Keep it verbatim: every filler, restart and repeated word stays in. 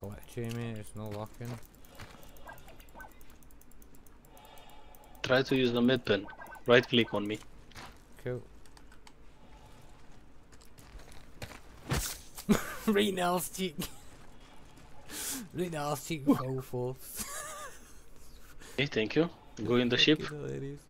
Glitchy, mate, it's not working. Try to use the mid pin. Right click on me. Cool. Right now, cheek. Right now, cheek full force. Okay, thank you. Go in the ship. Hilarious.